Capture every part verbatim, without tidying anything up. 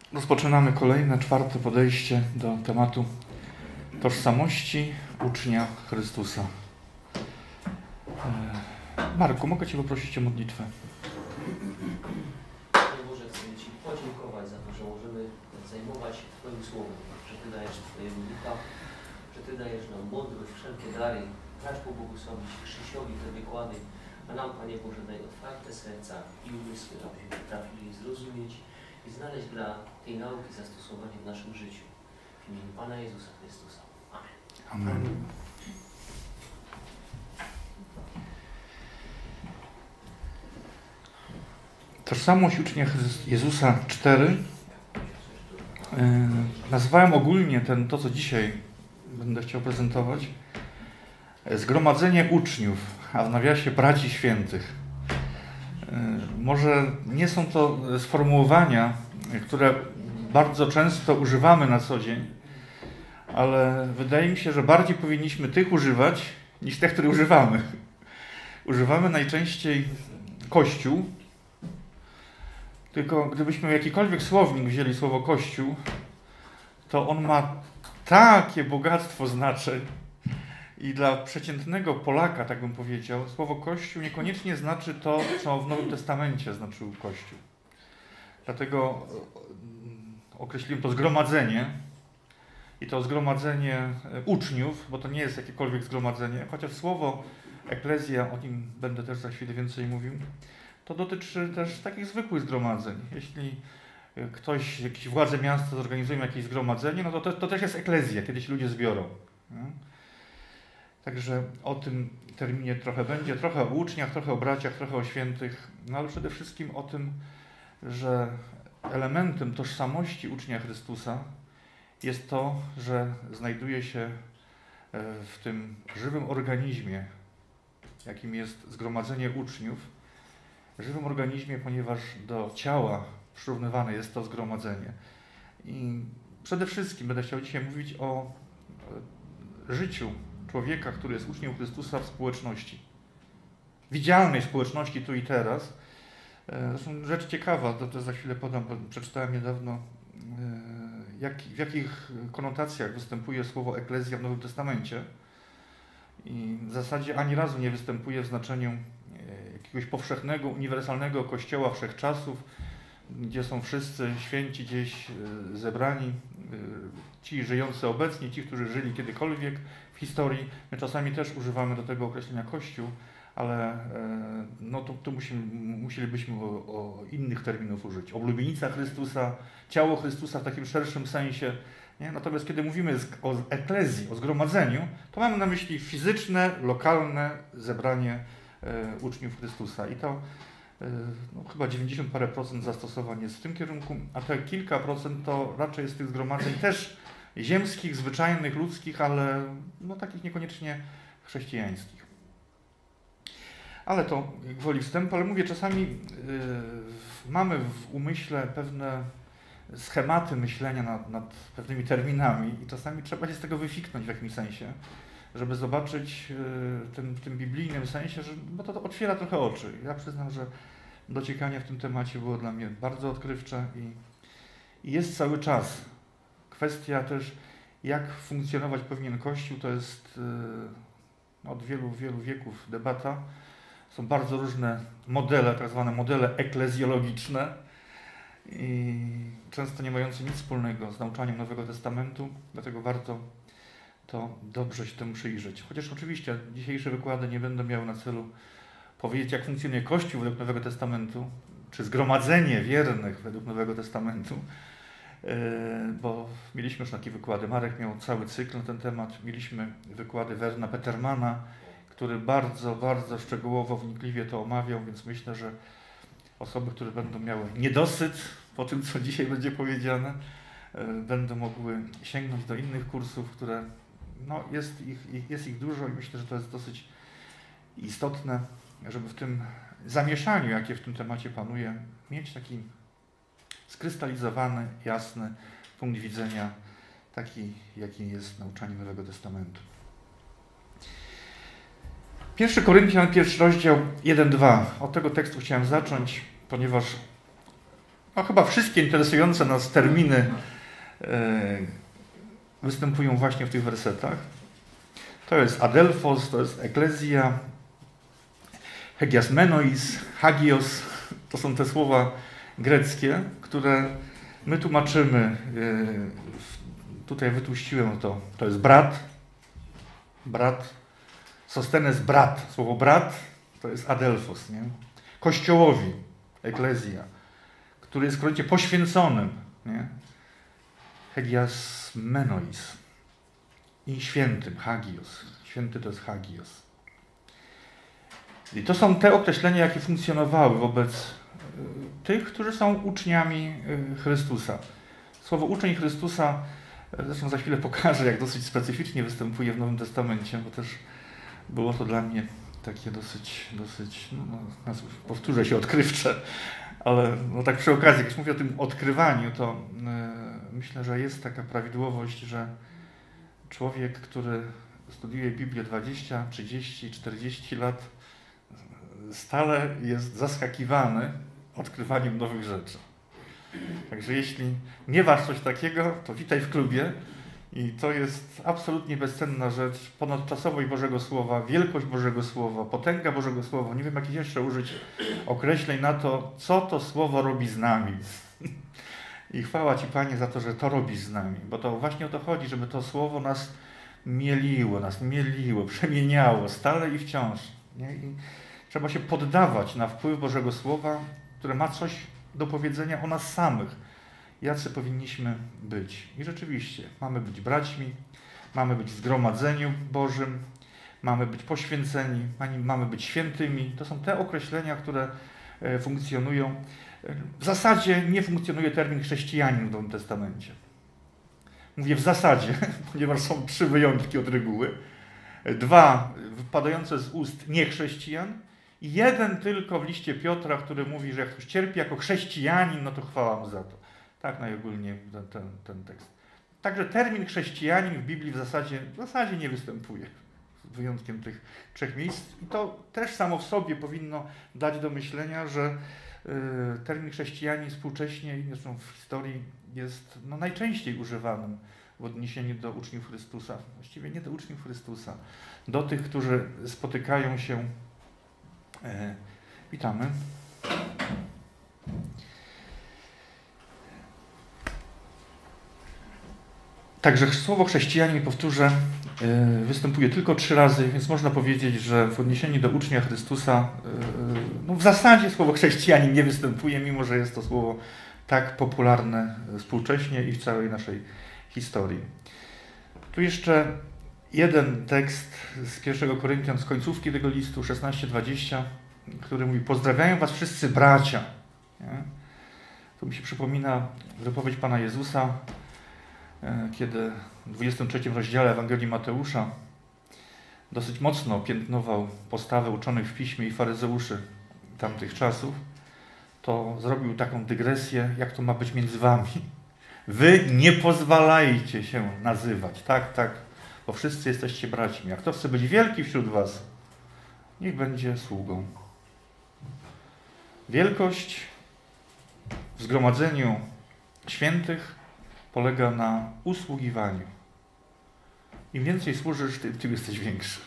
Rozpoczynamy kolejne, czwarte podejście do tematu tożsamości ucznia Chrystusa. Marku, mogę Cię poprosić o modlitwę? Panie Boże, chcę Ci podziękować za to, że możemy zajmować się Twoim Słowem, że Ty dajesz Twojego ducha, że Ty dajesz nam mądrość, wszelkie dary. Racz pobłogosławić Krzysiowi te wykłady, a nam, Panie Boże, daj otwarte serca i umysły, abyśmy potrafili zrozumieć i znaleźć dla tej nauki zastosowanie w naszym życiu. W imieniu Pana Jezusa Chrystusa. Amen. Amen. Tożsamość ucznia Jezusa cztery. Yy, nazwałem ogólnie ten, to, co dzisiaj będę chciał prezentować, zgromadzenie uczniów, a w nawiasie braci świętych. Yy, może nie są to sformułowania, które bardzo często używamy na co dzień, ale wydaje mi się, że bardziej powinniśmy tych używać, niż tych, które używamy. Używamy najczęściej Kościół, tylko gdybyśmy jakikolwiek słownik wzięli słowo Kościół, to on ma takie bogactwo znaczeń i dla przeciętnego Polaka, tak bym powiedział, słowo Kościół niekoniecznie znaczy to, co w Nowym Testamencie znaczył Kościół. Dlatego określiłem to zgromadzenie i to zgromadzenie uczniów, bo to nie jest jakiekolwiek zgromadzenie, chociaż słowo eklezja, o nim będę też za chwilę więcej mówił, to dotyczy też takich zwykłych zgromadzeń. Jeśli ktoś, jakieś władze miasta zorganizują jakieś zgromadzenie, no to, to, to też jest eklezja, kiedy się ludzie zbiorą. Nie? Także o tym terminie trochę będzie, trochę o uczniach, trochę o braciach, trochę o świętych, no ale przede wszystkim o tym, że elementem tożsamości ucznia Chrystusa jest to, że znajduje się w tym żywym organizmie, jakim jest zgromadzenie uczniów, żywym organizmie, ponieważ do ciała przyrównywane jest to zgromadzenie. I przede wszystkim będę chciał dzisiaj mówić o życiu człowieka, który jest uczniem Chrystusa w społeczności. Widzialnej społeczności tu i teraz. Zresztą rzecz ciekawa, to, to za chwilę podam, bo przeczytałem niedawno, jak, w jakich konotacjach występuje słowo eklezja w Nowym Testamencie. I w zasadzie ani razu nie występuje w znaczeniu jakiegoś powszechnego, uniwersalnego kościoła wszechczasów, gdzie są wszyscy święci gdzieś zebrani, ci żyjący obecnie, ci, którzy żyli kiedykolwiek w historii. My czasami też używamy do tego określenia Kościół, ale no to, to musimy, musielibyśmy o, o innych terminów użyć. Oblubienica Chrystusa, ciało Chrystusa w takim szerszym sensie. Nie? Natomiast kiedy mówimy o eklezji, o zgromadzeniu, to mamy na myśli fizyczne, lokalne zebranie e, uczniów Chrystusa. I to e, no, chyba dziewięćdziesiąt parę procent zastosowań jest w tym kierunku, a te kilka procent to raczej jest tych zgromadzeń też ziemskich, zwyczajnych, ludzkich, ale no, takich niekoniecznie chrześcijańskich. Ale to gwoli wstępu, ale mówię, czasami yy, mamy w umyśle pewne schematy myślenia nad, nad pewnymi terminami i czasami trzeba się z tego wyfiknąć w jakimś sensie, żeby zobaczyć yy, tym, tym biblijnym sensie, że, bo to, to otwiera trochę oczy. Ja przyznam, że dociekanie w tym temacie było dla mnie bardzo odkrywcze i, i jest cały czas. Kwestia też, jak funkcjonować powinien Kościół, to jest yy, od wielu, wielu wieków debata. Są bardzo różne modele, tak zwane modele eklezjologiczne i często nie mające nic wspólnego z nauczaniem Nowego Testamentu, dlatego warto to dobrze się temu przyjrzeć. Chociaż oczywiście dzisiejsze wykłady nie będą miały na celu powiedzieć, jak funkcjonuje Kościół według Nowego Testamentu, czy zgromadzenie wiernych według Nowego Testamentu, bo mieliśmy już takie wykłady. Marek miał cały cykl na ten temat. Mieliśmy wykłady Werna Petermana, który bardzo, bardzo szczegółowo, wnikliwie to omawiał, więc myślę, że osoby, które będą miały niedosyt po tym, co dzisiaj będzie powiedziane, będą mogły sięgnąć do innych kursów, które no, jest, ich, jest ich dużo i myślę, że to jest dosyć istotne, żeby w tym zamieszaniu, jakie w tym temacie panuje, mieć taki skrystalizowany, jasny punkt widzenia, taki, jaki jest nauczanie Nowego Testamentu. Pierwszy Koryntian, pierwszy rozdział, jeden dwa. Od tego tekstu chciałem zacząć, ponieważ no chyba wszystkie interesujące nas terminy występują właśnie w tych wersetach. To jest adelphos, to jest eklezja, hegiasmenois, hagios. To są te słowa greckie, które my tłumaczymy. Tutaj wytłuściłem to. To jest brat, brat, Sostenes brat. Słowo brat to jest adelphos, nie? Kościołowi, eklezja, który jest w skrócie poświęconym, nie? Hegiasmenois i świętym, hagios. Święty to jest hagios. I to są te określenia, jakie funkcjonowały wobec tych, którzy są uczniami Chrystusa. Słowo uczeń Chrystusa, zresztą za chwilę pokażę, jak dosyć specyficznie występuje w Nowym Testamencie, bo też było to dla mnie takie dosyć, dosyć no, powtórzę się, odkrywcze. Ale no tak przy okazji, jak już mówię o tym odkrywaniu, to yy, myślę, że jest taka prawidłowość, że człowiek, który studiuje Biblię dwadzieścia, trzydzieści, czterdzieści lat, stale jest zaskakiwany odkrywaniem nowych rzeczy. Także jeśli nie masz coś takiego, to witaj w klubie. I to jest absolutnie bezcenna rzecz, ponadczasowość Bożego Słowa, wielkość Bożego Słowa, potęga Bożego Słowa. Nie wiem, jakich jeszcze użyć określeń na to, co to Słowo robi z nami. I chwała Ci, Panie, za to, że to robi z nami. Bo to właśnie o to chodzi, żeby to Słowo nas mieliło, nas mieliło, przemieniało stale i wciąż. Nie? I trzeba się poddawać na wpływ Bożego Słowa, które ma coś do powiedzenia o nas samych. Jacy powinniśmy być. I rzeczywiście, mamy być braćmi, mamy być w zgromadzeniu Bożym, mamy być poświęceni, mamy być świętymi. To są te określenia, które funkcjonują. W zasadzie nie funkcjonuje termin chrześcijanin w Nowym Testamencie. Mówię w zasadzie, ponieważ są trzy wyjątki od reguły. Dwa wypadające z ust niechrześcijan i jeden tylko w liście Piotra, który mówi, że jak ktoś cierpi jako chrześcijanin, no to chwała mu za to. Tak najogólniej ten, ten, ten tekst. Także termin chrześcijanin w Biblii w zasadzie, w zasadzie nie występuje, z wyjątkiem tych trzech miejsc. I to też samo w sobie powinno dać do myślenia, że y, termin chrześcijanin współcześnie, zresztą w historii, jest no, najczęściej używanym w odniesieniu do uczniów Chrystusa. Właściwie nie do uczniów Chrystusa, do tych, którzy spotykają się. E, witamy. Także słowo chrześcijanin, powtórzę, występuje tylko trzy razy, więc można powiedzieć, że w odniesieniu do ucznia Chrystusa no w zasadzie słowo chrześcijanin nie występuje, mimo że jest to słowo tak popularne współcześnie i w całej naszej historii. Tu jeszcze jeden tekst z pierwszego Koryntian, z końcówki tego listu, szesnaście dwadzieścia, który mówi: pozdrawiają was wszyscy bracia. Nie? Tu mi się przypomina wypowiedź Pana Jezusa, kiedy w dwudziestym trzecim rozdziale Ewangelii Mateusza dosyć mocno piętnował postawę uczonych w Piśmie i faryzeuszy tamtych czasów, to zrobił taką dygresję, jak to ma być między wami. Wy nie pozwalajcie się nazywać, tak, tak, bo wszyscy jesteście braćmi. A kto chce być wielki wśród was, niech będzie sługą. Wielkość w zgromadzeniu świętych polega na usługiwaniu. Im więcej służysz, tym, tym jesteś większy.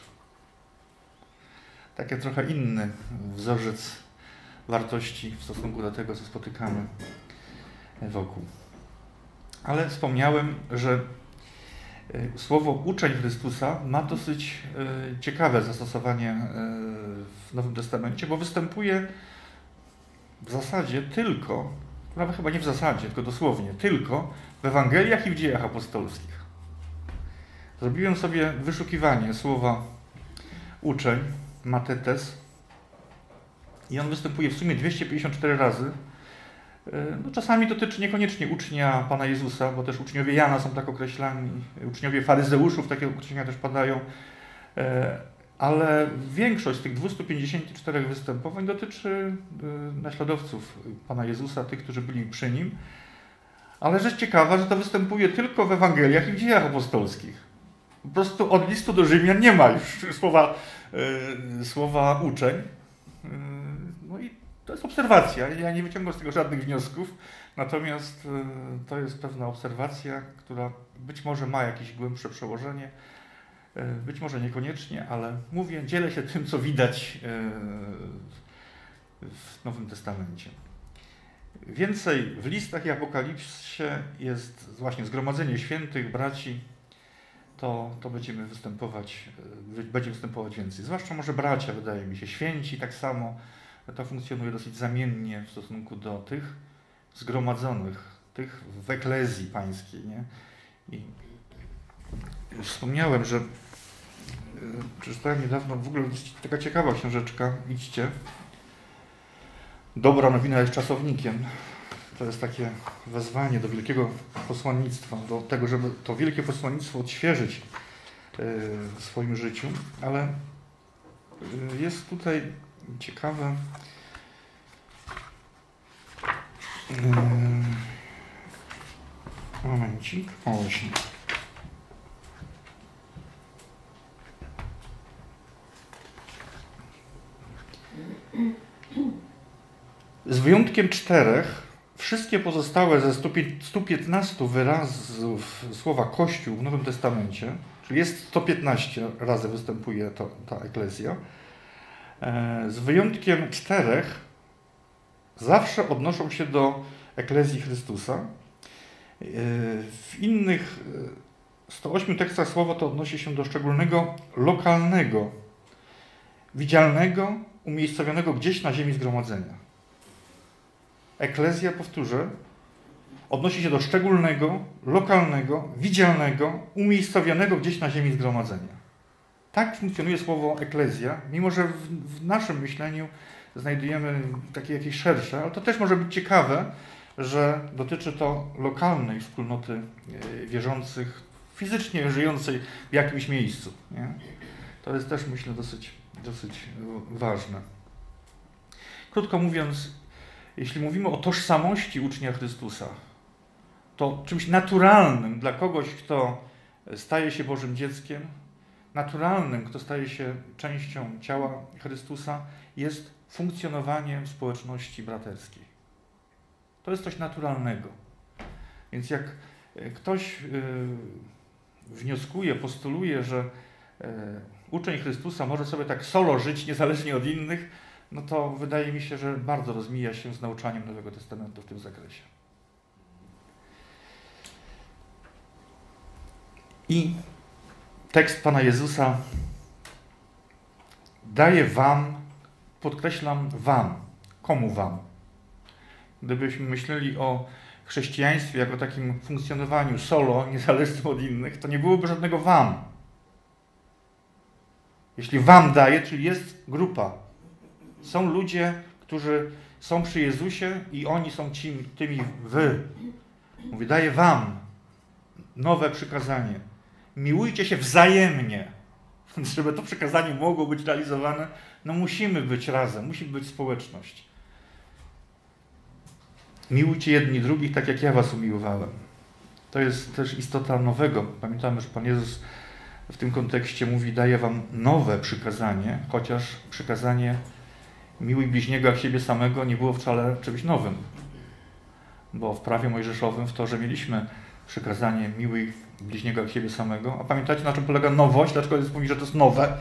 Taki trochę inny wzorzec wartości w stosunku do tego, co spotykamy wokół. Ale wspomniałem, że słowo uczeń Chrystusa ma dosyć ciekawe zastosowanie w Nowym Testamencie, bo występuje w zasadzie tylko, nawet chyba nie w zasadzie, tylko dosłownie, tylko w Ewangeliach i w Dziejach Apostolskich. Zrobiłem sobie wyszukiwanie słowa uczeń, matetes, i on występuje w sumie dwieście pięćdziesiąt cztery razy. No, czasami dotyczy niekoniecznie ucznia Pana Jezusa, bo też uczniowie Jana są tak określani, uczniowie faryzeuszów takie określenia też padają, ale większość z tych dwustu pięćdziesięciu czterech występowań dotyczy naśladowców Pana Jezusa, tych, którzy byli przy Nim. Ale rzecz ciekawa, że to występuje tylko w Ewangeliach i w Dziejach Apostolskich. Po prostu od listu do Rzymian nie ma już słowa, yy, słowa uczeń. Yy, no i To jest obserwacja, ja nie wyciągam z tego żadnych wniosków, natomiast to jest pewna obserwacja, która być może ma jakieś głębsze przełożenie, być może niekoniecznie, ale mówię, dzielę się tym, co widać w Nowym Testamencie. Więcej w listach i Apokalipsie jest właśnie zgromadzenie świętych, braci, to, to będziemy występować, będzie występować więcej. Zwłaszcza może bracia, wydaje mi się, święci tak samo. To funkcjonuje dosyć zamiennie w stosunku do tych zgromadzonych, tych w eklezji pańskiej. Nie? I wspomniałem, że przeczytałem niedawno, w ogóle taka ciekawa książeczka, idźcie. Dobra nowina jest czasownikiem. To jest takie wezwanie do wielkiego posłannictwa, do tego, żeby to wielkie posłannictwo odświeżyć w swoim życiu, ale jest tutaj ciekawe momencik, o właśnie. Z wyjątkiem czterech, wszystkie pozostałe ze stu piętnastu wyrazów słowa Kościół w Nowym Testamencie, czyli jest sto piętnaście razy występuje to, ta eklezja, z wyjątkiem czterech zawsze odnoszą się do eklezji Chrystusa. W innych stu ośmiu tekstach słowo to odnosi się do szczególnego, lokalnego, widzialnego, umiejscowionego gdzieś na ziemi zgromadzenia. Eklezja, powtórzę, odnosi się do szczególnego, lokalnego, widzialnego, umiejscowionego gdzieś na ziemi zgromadzenia. Tak funkcjonuje słowo eklezja, mimo że w, w naszym myśleniu znajdujemy takie jakieś szersze, ale to też może być ciekawe, że dotyczy to lokalnej wspólnoty wierzących, fizycznie żyjącej w jakimś miejscu. Nie? To jest też, myślę, dosyć, dosyć ważne. Krótko mówiąc, jeśli mówimy o tożsamości ucznia Chrystusa, to czymś naturalnym dla kogoś, kto staje się Bożym dzieckiem, naturalnym, kto staje się częścią ciała Chrystusa, jest funkcjonowanie w społeczności braterskiej. To jest coś naturalnego. Więc jak ktoś wnioskuje, postuluje, że uczeń Chrystusa może sobie tak solo żyć niezależnie od innych, no to wydaje mi się, że bardzo rozmija się z nauczaniem Nowego Testamentu w tym zakresie. I tekst Pana Jezusa daje wam, podkreślam wam, komu wam? Gdybyśmy myśleli o chrześcijaństwie jako takim funkcjonowaniu solo, niezależnym od innych, to nie byłoby żadnego wam. Jeśli wam daje, czyli jest grupa. Są ludzie, którzy są przy Jezusie i oni są ci, tymi wy. Mówi, daję wam nowe przykazanie. Miłujcie się wzajemnie. Żeby to przykazanie mogło być realizowane, no musimy być razem, musi być społeczność. Miłujcie jedni drugich tak, jak ja was umiłowałem. To jest też istota nowego. Pamiętamy, że Pan Jezus w tym kontekście mówi, daję wam nowe przykazanie, chociaż przykazanie miłuj bliźniego jak siebie samego nie było wcale czymś nowym. Bo w prawie mojżeszowym w Torze mieliśmy przykazanie miłuj bliźniego jak siebie samego. A pamiętacie, na czym polega nowość? Dlaczego Jezus mówi, że to jest nowe?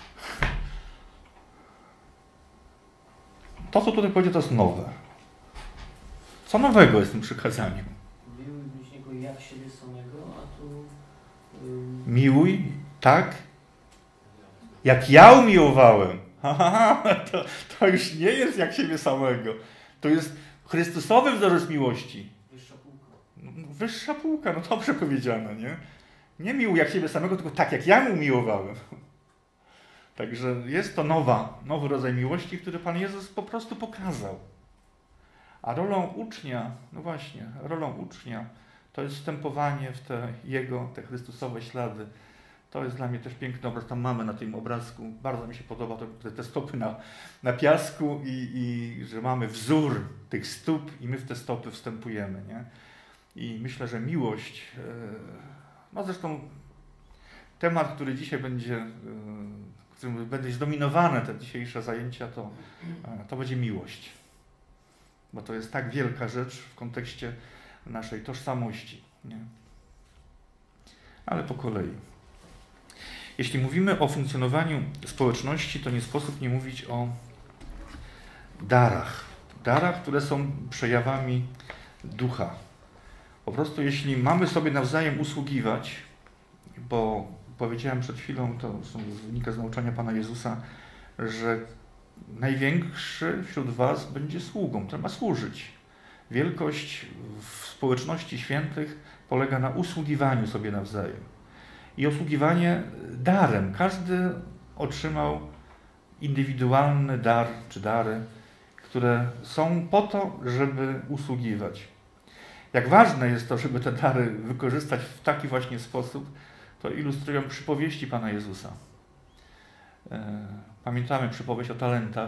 To, co tutaj powiedział, to jest nowe. Co nowego jest w tym przykazaniu? Miłuj bliźniego jak siebie samego, a tu... Yy... Miłuj tak, jak ja umiłowałem. to, to już nie jest jak siebie samego. To jest Chrystusowy wzorzec miłości. Wyższa półka. Wyższa półka, no dobrze powiedziane, nie? Nie miłuj jak siebie samego, tylko tak, jak ja mu umiłowałem. Także jest to nowa, nowy rodzaj miłości, który Pan Jezus po prostu pokazał. A rolą ucznia, no właśnie, rolą ucznia to jest wstępowanie w te Jego, te Chrystusowe ślady. To jest dla mnie też piękny obraz, tam mamy na tym obrazku. Bardzo mi się podoba to, te stopy na, na piasku i, i że mamy wzór tych stóp i my w te stopy wstępujemy. Nie? I myślę, że miłość, no zresztą temat, który dzisiaj będzie, którym będzie zdominowane te dzisiejsze zajęcia, to, to będzie miłość. bo to jest tak wielka rzecz w kontekście naszej tożsamości. Nie? Ale po kolei. Jeśli mówimy o funkcjonowaniu społeczności, to nie sposób nie mówić o darach. Darach, które są przejawami ducha. Po prostu jeśli mamy sobie nawzajem usługiwać, bo powiedziałem przed chwilą, to wynika z nauczania Pana Jezusa, że największy wśród was będzie sługą, który ma służyć. Wielkość w społeczności świętych polega na usługiwaniu sobie nawzajem. I usługiwanie darem. Każdy otrzymał indywidualny dar czy dary, które są po to, żeby usługiwać. Jak ważne jest to, żeby te dary wykorzystać w taki właśnie sposób, to ilustrują przypowieści Pana Jezusa. Pamiętamy przypowieść o talentach.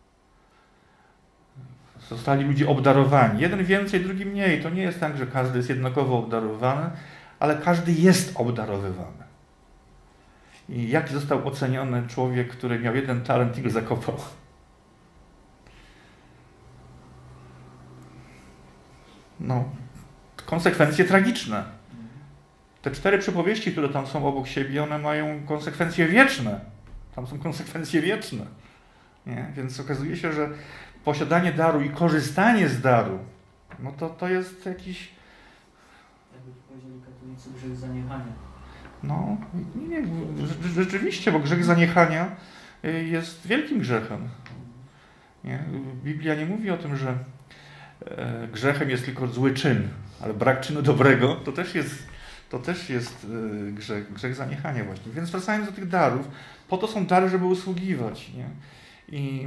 Zostali ludzie obdarowani. Jeden więcej, drugi mniej. To nie jest tak, że każdy jest jednakowo obdarowany, ale każdy jest obdarowywany. I jak został oceniony człowiek, który miał jeden talent i go zakopał? No, konsekwencje tragiczne. Te cztery przypowieści, które tam są obok siebie, one mają konsekwencje wieczne. Tam są konsekwencje wieczne. Nie? Więc okazuje się, że posiadanie daru i korzystanie z daru, no to, to jest jakiś... Jakby powiedzieli katolicy, grzech zaniechania. No, nie, rzeczywiście, bo grzech zaniechania jest wielkim grzechem. Nie? Biblia nie mówi o tym, że grzechem jest tylko zły czyn, ale brak czynu dobrego to też jest, to też jest grzech, grzech zaniechania właśnie. Więc wracając do tych darów, po to są dary, żeby usługiwać. Nie? I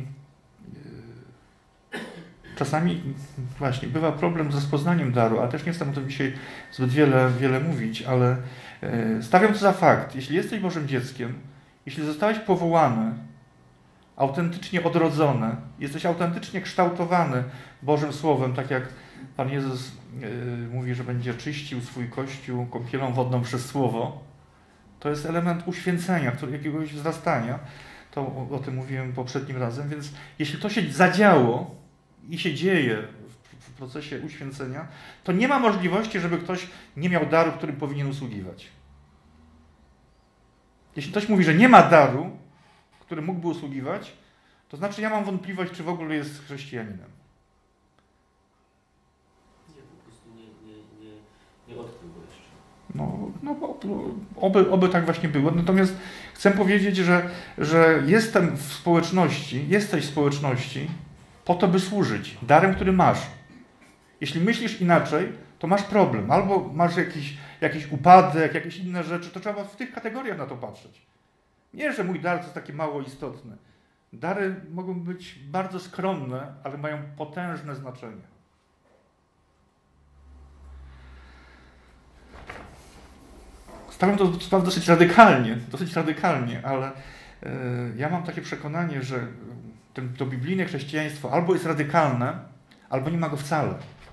czasami właśnie bywa problem ze rozpoznaniem daru, a też nie chcę o tym dzisiaj zbyt wiele, wiele mówić, ale stawiam to za fakt. Jeśli jesteś Bożym dzieckiem, jeśli zostałeś powołany, autentycznie odrodzony, jesteś autentycznie kształtowany Bożym Słowem, tak jak Pan Jezus yy, mówi, że będzie czyścił swój Kościół kąpielą wodną przez Słowo, to jest element uświęcenia, który, jakiegoś wzrastania. To o, o tym mówiłem poprzednim razem, więc jeśli to się zadziało i się dzieje w, w procesie uświęcenia, to nie ma możliwości, żeby ktoś nie miał daru, którym powinien usługiwać. Jeśli ktoś mówi, że nie ma daru, który mógłby usługiwać, to znaczy ja mam wątpliwość, czy w ogóle jest chrześcijaninem. Nie, po prostu nie, nie, nie, nie odkrył go jeszcze. No, no oby, oby tak właśnie było. Natomiast chcę powiedzieć, że, że jestem w społeczności, jesteś w społeczności po to, by służyć darem, który masz. Jeśli myślisz inaczej, to masz problem. Albo masz jakiś, jakiś upadek, jakieś inne rzeczy, to trzeba w tych kategoriach na to patrzeć. Nie, że mój dar to jest takie mało istotne. Dary mogą być bardzo skromne, ale mają potężne znaczenie. Stawiam to spraw dosyć radykalnie, dosyć radykalnie, ale yy, ja mam takie przekonanie, że ten, to biblijne chrześcijaństwo albo jest radykalne, albo nie ma go wcale.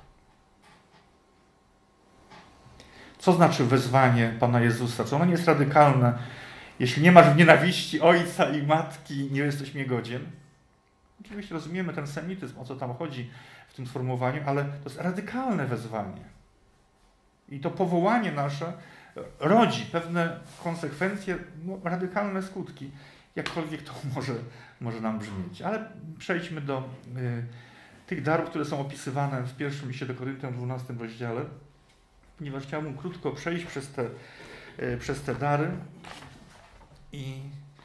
Co znaczy wezwanie Pana Jezusa? Czy ono nie jest radykalne? Jeśli nie masz nienawiści ojca i matki, nie jesteś mnie godzien. Oczywiście rozumiemy ten semityzm, o co tam chodzi w tym sformułowaniu, ale to jest radykalne wezwanie. I to powołanie nasze rodzi pewne konsekwencje, no, radykalne skutki, jakkolwiek to może, może nam brzmieć. Ale przejdźmy do y, tych darów, które są opisywane w pierwszym liście do Koryntian w dwunastym rozdziale, ponieważ chciałbym krótko przejść przez te, y, przez te dary. I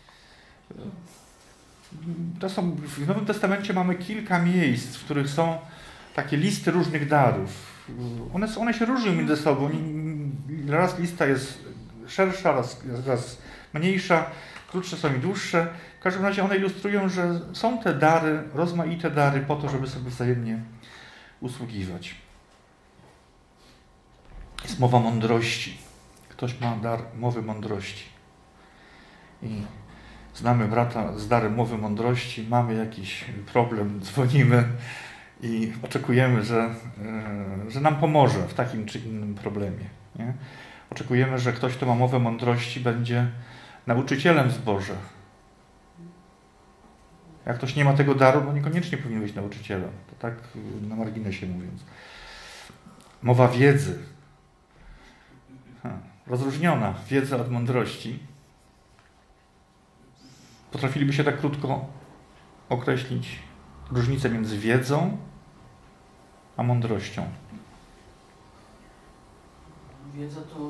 to są, w Nowym Testamencie mamy kilka miejsc, w których są takie listy różnych darów. One, one się różnią między sobą. Raz lista jest szersza, raz, raz mniejsza, krótsze są i dłuższe. W każdym razie one ilustrują, że są te dary, rozmaite dary po to, żeby sobie wzajemnie usługiwać. Jest mowa mądrości. Ktoś ma dar mowy mądrości. I znamy brata z darem mowy mądrości, mamy jakiś problem, dzwonimy i oczekujemy, że, że nam pomoże w takim czy innym problemie. Nie? Oczekujemy, że ktoś, kto ma mowę mądrości, będzie nauczycielem z Boża. Jak ktoś nie ma tego daru, no niekoniecznie powinien być nauczycielem. To tak na marginesie mówiąc. Mowa wiedzy. Ha, rozróżniona wiedza od mądrości. Potrafilibyście tak krótko określić różnicę między wiedzą a mądrością? Wiedza to,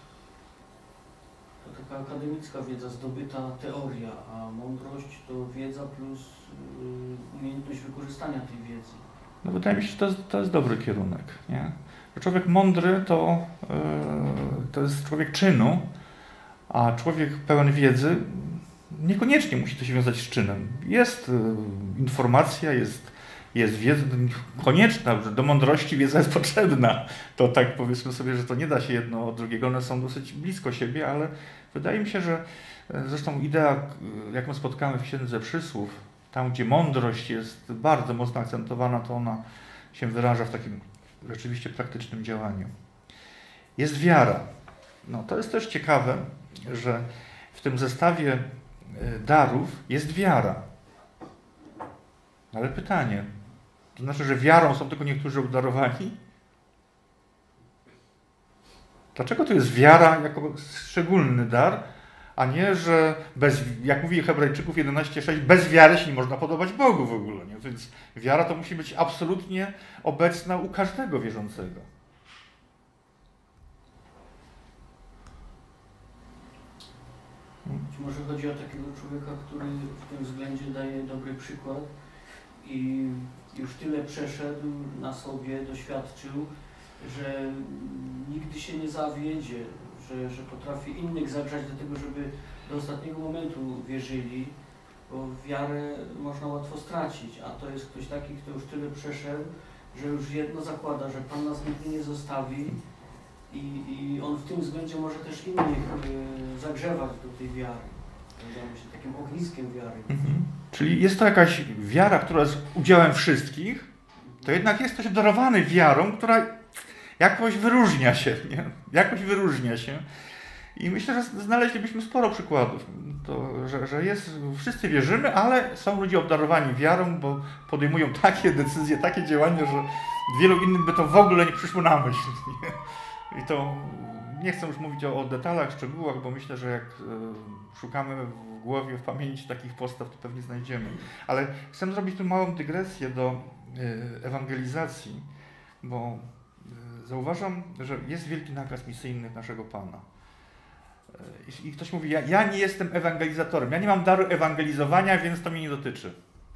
to taka akademicka wiedza, zdobyta teoria, a mądrość to wiedza plus yy, umiejętność wykorzystania tej wiedzy. No wydaje mi się, że to jest, to jest dobry kierunek. Nie? Że człowiek mądry to, yy, to jest człowiek czynu, a człowiek pełen wiedzy niekoniecznie musi to się wiązać z czynem. Jest yy, informacja, jest, jest wiedza konieczna, że do mądrości wiedza jest potrzebna. To tak powiedzmy sobie, że to nie da się jedno od drugiego, one są dosyć blisko siebie, ale wydaje mi się, że zresztą idea, jaką spotkamy w Księdze Przysłów, tam gdzie mądrość jest bardzo mocno akcentowana, to ona się wyraża w takim rzeczywiście praktycznym działaniu. Jest wiara. No, to jest też ciekawe, że w tym zestawie darów jest wiara. Ale pytanie, to znaczy, że wiarą są tylko niektórzy obdarowani? Dlaczego to jest wiara jako szczególny dar, a nie, że bez, jak mówi Hebrajczyków jedenaście sześć, bez wiary się nie można podobać Bogu w ogóle. Nie? Więc wiara to musi być absolutnie obecna u każdego wierzącego. Być może chodzi o takiego człowieka, który w tym względzie daje dobry przykład i już tyle przeszedł na sobie, doświadczył, że nigdy się nie zawiedzie, że, że potrafi innych zagrzać do tego, żeby do ostatniego momentu wierzyli, bo wiarę można łatwo stracić, a to jest ktoś taki, kto już tyle przeszedł, że już jedno zakłada, że Pan nas nigdy nie zostawi i, i on w tym względzie może też innych y, zagrzewać do tej wiary. Nazywamy się takim ogniskiem wiary. Mhm. Czyli jest to jakaś wiara, która jest udziałem wszystkich, to jednak jest ktoś obdarowany wiarą, która jakoś wyróżnia się, nie? Jakoś wyróżnia się. I myślę, że znaleźlibyśmy sporo przykładów, to, że, że jest, wszyscy wierzymy, ale są ludzie obdarowani wiarą, bo podejmują takie decyzje, takie działania, że wielu innym by to w ogóle nie przyszło na myśl. Nie? I to nie chcę już mówić o, o detalach, szczegółach, bo myślę, że jak y, szukamy w głowie, w pamięci takich postaw, to pewnie znajdziemy. Ale chcę zrobić tu małą dygresję do y, ewangelizacji, bo y, zauważam, że jest wielki nakaz misyjny naszego Pana. I, i ktoś mówi, ja, ja nie jestem ewangelizatorem, ja nie mam daru ewangelizowania, więc to mnie nie dotyczy.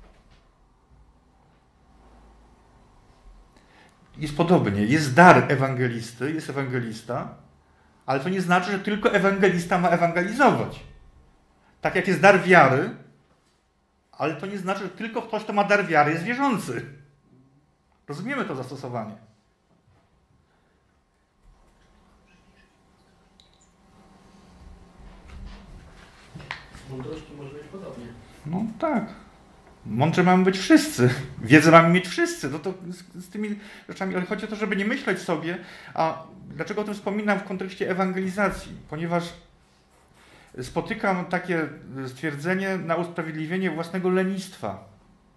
Jest podobnie, jest dar ewangelisty, jest ewangelista, ale to nie znaczy, że tylko ewangelista ma ewangelizować. Tak jak jest dar wiary, ale to nie znaczy, że tylko ktoś, kto ma dar wiary, jest wierzący. Rozumiemy to zastosowanie. Z mądrości może być podobnie. No tak. Mądrzy mamy być wszyscy. Wiedzę mamy mieć wszyscy. No to z, z tymi rzeczami, ale chodzi o to, żeby nie myśleć sobie, a dlaczego o tym wspominam w kontekście ewangelizacji? Ponieważ spotykam takie stwierdzenie na usprawiedliwienie własnego lenistwa.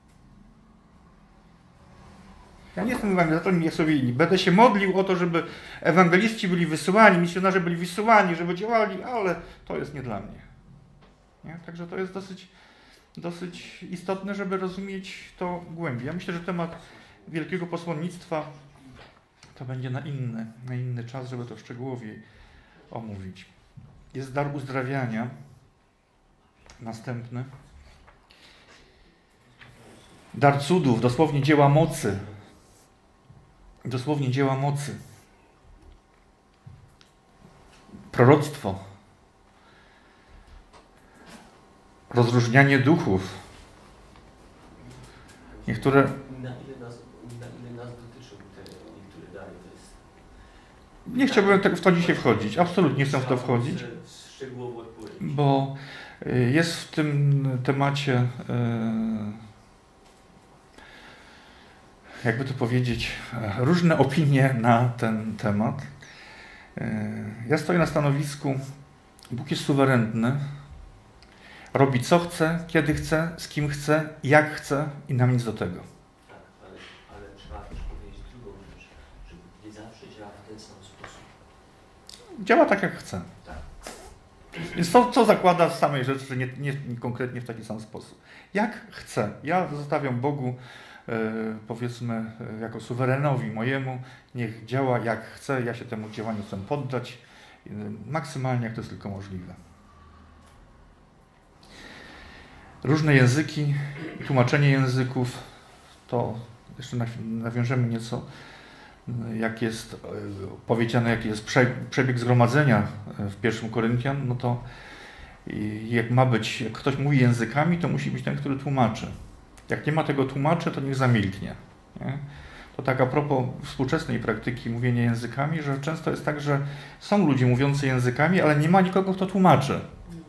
Ja nie jestem ewangelizatorem, jak sobie inni. Będę się modlił o to, żeby ewangeliści byli wysyłani, misjonarze byli wysyłani, żeby działali, ale to jest nie dla mnie. Nie? Także to jest dosyć, dosyć istotne, żeby rozumieć to głębiej. Ja myślę, że temat wielkiego posłannictwa to będzie na inny, na inny czas, żeby to szczegółowiej omówić. Jest dar uzdrawiania. Następny. Dar cudów, dosłownie dzieła mocy. Dosłownie dzieła mocy. Proroctwo. Rozróżnianie duchów. Niektóre... Na ile nas, na ile nas dotyczą te niektóre dary, to jest... Nie chciałbym w to dzisiaj wchodzić. Absolutnie nie chcę w to wchodzić. Szczegółowo odpowiedzieć. Bo jest w tym temacie, jakby to powiedzieć, różne opinie na ten temat. Ja stoję na stanowisku, Bóg jest suwerenny, Robi co chce, kiedy chce, z kim chce, jak chce i nam nic do tego. Tak, ale, ale trzeba też powiedzieć drugą rzecz, że nie zawsze działa w ten sam sposób. Działa tak, jak chce. Tak. Więc to, co zakłada z samej rzeczy, że nie, nie, nie konkretnie w taki sam sposób. Jak chcę. Ja zostawiam Bogu, e, powiedzmy, e, jako suwerenowi mojemu, niech działa jak chce, ja się temu działaniu chcę poddać, e, maksymalnie jak to jest tylko możliwe. Różne języki, tłumaczenie języków, to jeszcze nawiążemy nieco, jak jest powiedziane, jaki jest przebieg zgromadzenia w pierwszym Koryntian, no to jak ma być, jak ktoś mówi językami, to musi być ten, który tłumaczy. Jak nie ma tego tłumaczy, to niech zamilknie. Nie? To tak a propos współczesnej praktyki mówienia językami, że często jest tak, że są ludzie mówiący językami, ale nie ma nikogo, kto tłumaczy.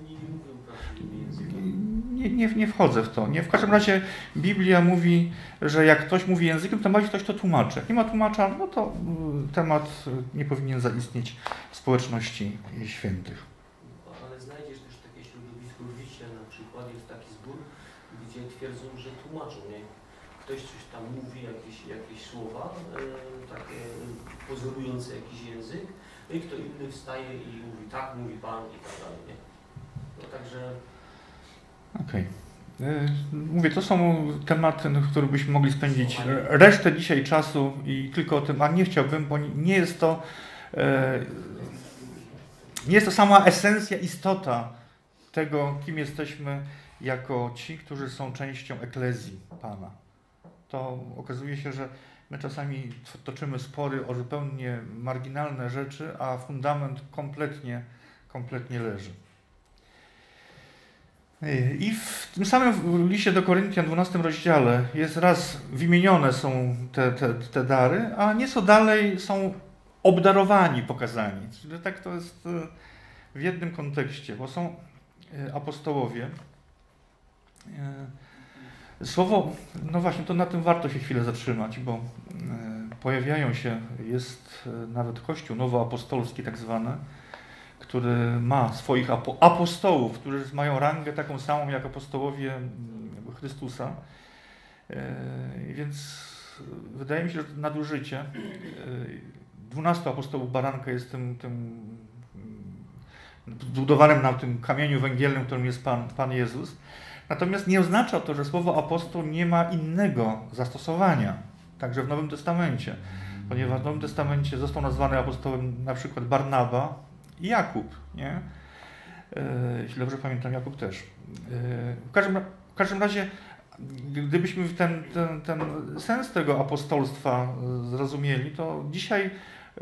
Nie, nie, nie wchodzę w to. Nie. W każdym razie Biblia mówi, że jak ktoś mówi językiem, to ma ktoś, kto tłumaczy. Jak nie ma tłumacza, no to temat nie powinien zaistnieć w społeczności świętych. Ale znajdziesz też takie środowisko życia, na przykład jest taki zbór, gdzie twierdzą, że tłumaczą, nie? Ktoś coś tam mówi, jakieś, jakieś słowa, e, takie pozorujące jakiś język, no i kto inny wstaje i mówi tak, mówi Pan i tak dalej, nie? No także... Okej. Okay. Mówię, to są tematy, na których byśmy mogli spędzić resztę dzisiaj czasu i tylko o tym, a nie chciałbym, bo nie jest to e, nie jest to sama esencja, istota tego, kim jesteśmy jako ci, którzy są częścią eklezji Pana. To okazuje się, że my czasami toczymy spory o zupełnie marginalne rzeczy, a fundament kompletnie, kompletnie leży. I w tym samym liście do Koryntian, dwunastym rozdziale, jest raz wymienione są te, te, te dary, a nieco dalej są obdarowani pokazani. Czyli tak to jest w jednym kontekście, bo są apostołowie. Słowo, no właśnie, to na tym warto się chwilę zatrzymać, bo pojawiają się, jest nawet Kościół nowoapostolski tak zwany, który ma swoich apostołów, którzy mają rangę taką samą jak apostołowie Chrystusa. Więc wydaje mi się, że to nadużycie. Dwunastu apostołów baranka jest tym, tym zbudowanym na tym kamieniu węgielnym, którym jest Pan, Pan Jezus. Natomiast nie oznacza to, że słowo apostoł nie ma innego zastosowania, także w Nowym Testamencie. Ponieważ w Nowym Testamencie został nazwany apostołem na przykład Barnaba i Jakub, nie? Jeśli dobrze pamiętam, Jakub też. W każdym, w każdym razie, gdybyśmy ten, ten, ten sens tego apostolstwa zrozumieli, to dzisiaj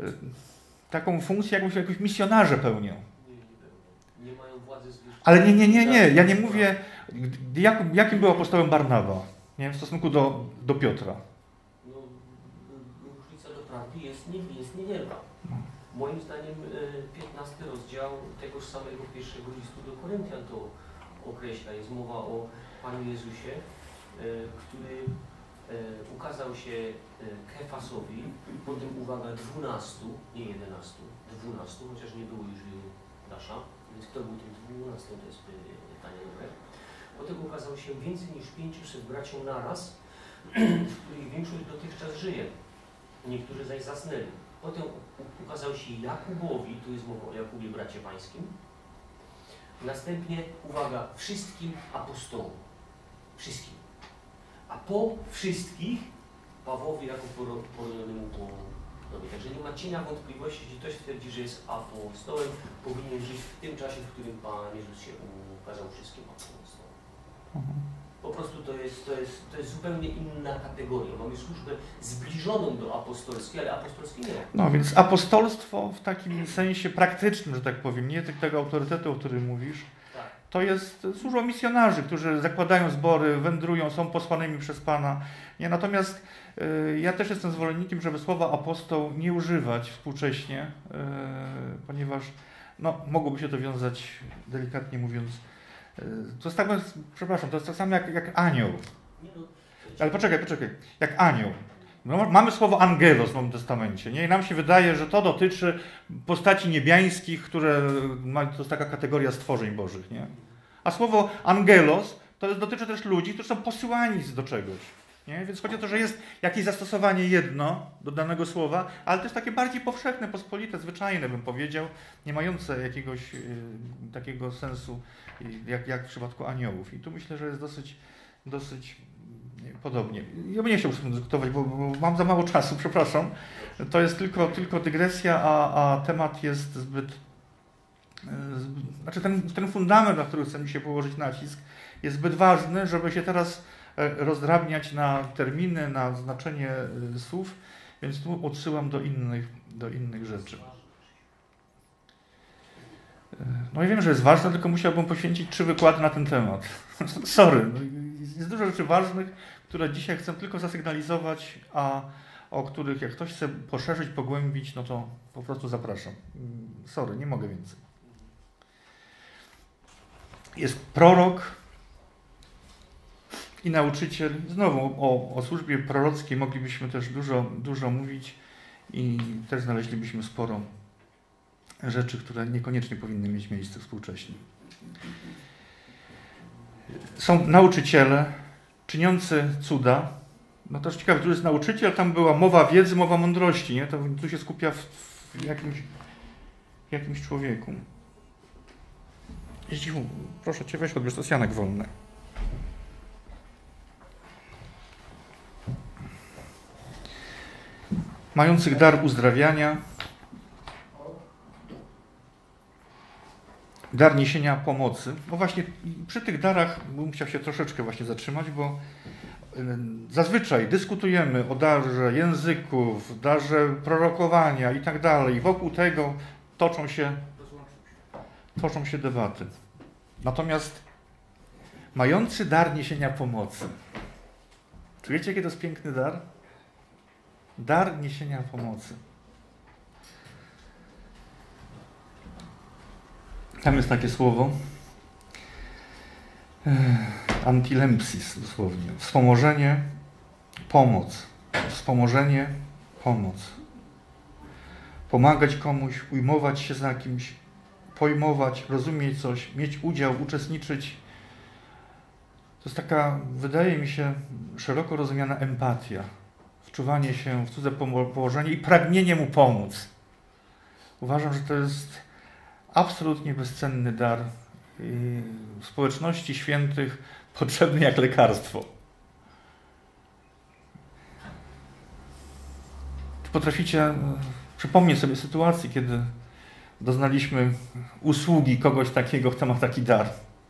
taką funkcję jakąś, jakąś misjonarze pełnią. Nie mają władzy zwierzchnej. Ale nie, nie, nie, nie. Ja nie mówię, jak, jakim był apostołem Barnaba, nie? W stosunku do, do Piotra. No, różnica doprawdy jest, nie, jest niewielka. Moim zdaniem piętnasty rozdział tegoż samego pierwszego listu do Koryntian to określa. Jest mowa o Panu Jezusie, który ukazał się Kefasowi, potem uwaga dwunastu, nie jedenastu, dwunastu, chociaż nie było już Judasza, więc kto był tym dwunastym, to jest pytanie dobre. Potem ukazał się więcej niż pięciuset braciom naraz, w których większość dotychczas żyje. Niektórzy zaś zasnęli. Potem ukazał się Jakubowi, tu jest mowa o Jakubie, bracie pańskim. Następnie, uwaga, wszystkim apostołom. Wszystkim. A po wszystkich Pawłowi jako poronionemu po nobie. Także nie ma cienia wątpliwości, jeśli ktoś twierdzi, że jest apostołem, powinien żyć w tym czasie, w którym Pan Jezus się ukazał wszystkim apostołom. Po prostu to jest, to, jest, to jest zupełnie inna kategoria. Mamy służbę zbliżoną do apostolskiej, ale apostolskiej nie. No więc apostolstwo w takim sensie praktycznym, że tak powiem, nie tego autorytetu, o którym mówisz, Tak. to jest, służą misjonarzy, którzy zakładają zbory, wędrują, są posłanymi przez Pana. Nie? Natomiast y, ja też jestem zwolennikiem, żeby słowa apostoł nie używać współcześnie, y, ponieważ no, mogłoby się to wiązać, delikatnie mówiąc, to jest tak, przepraszam, to jest tak samo jak, jak anioł. Ale poczekaj, poczekaj, jak anioł. No, mamy słowo angelos w Nowym Testamencie, nie? I nam się wydaje, że to dotyczy postaci niebiańskich, które ma, to jest taka kategoria stworzeń bożych, nie? A słowo angelos to jest, dotyczy też ludzi, którzy są posyłani do czegoś. Nie? Więc chodzi o to, że jest jakieś zastosowanie jedno do danego słowa, ale też takie bardziej powszechne, pospolite, zwyczajne, bym powiedział, nie mające jakiegoś y, takiego sensu jak, jak w przypadku aniołów. I tu myślę, że jest dosyć, dosyć nie, podobnie. Ja bym nie chciał z tym dyskutować, bo, bo mam za mało czasu, przepraszam. To jest tylko, tylko dygresja, a, a temat jest zbyt... zbyt znaczy ten, ten fundament, na który chcę dzisiaj położyć nacisk, jest zbyt ważny, żeby się teraz rozdrabniać na terminy, na znaczenie słów, więc tu odsyłam do innych, do innych rzeczy. No i wiem, że jest ważne, tylko musiałbym poświęcić trzy wykłady na ten temat. Sorry, jest dużo rzeczy ważnych, które dzisiaj chcę tylko zasygnalizować, a o których jak ktoś chce poszerzyć, pogłębić, no to po prostu zapraszam. Sorry, nie mogę więcej. Jest prorok i nauczyciel. Znowu o, o służbie prorockiej moglibyśmy też dużo, dużo mówić i też znaleźlibyśmy sporo rzeczy, które niekoniecznie powinny mieć miejsce współcześnie. Są nauczyciele czyniący cuda. No też ciekawe, tu jest nauczyciel, tam była mowa wiedzy, mowa mądrości, nie? To tu się skupia w, w jakimś, w jakimś człowieku. Jeśli, proszę Cię, weź odbierz, to jest Janek Wolny. Mających dar uzdrawiania, dar niesienia pomocy. No właśnie przy tych darach bym chciał się troszeczkę właśnie zatrzymać, bo zazwyczaj dyskutujemy o darze języków, darze prorokowania i tak dalej. Wokół tego toczą się, toczą się debaty. Natomiast mający dar niesienia pomocy. Czy wiecie, jaki to jest piękny dar? Dar niesienia pomocy. Tam jest takie słowo antilempsis dosłownie. Wspomożenie, pomoc. Wspomożenie, pomoc. Pomagać komuś, ujmować się za kimś, pojmować, rozumieć coś, mieć udział, uczestniczyć. To jest taka, wydaje mi się, szeroko rozumiana empatia. Wczuwanie się w cudze położenie i pragnienie mu pomóc. Uważam, że to jest absolutnie bezcenny dar w społeczności świętych, potrzebny jak lekarstwo. Czy potraficie przypomnieć sobie sytuację, kiedy doznaliśmy usługi kogoś takiego, kto ma taki dar?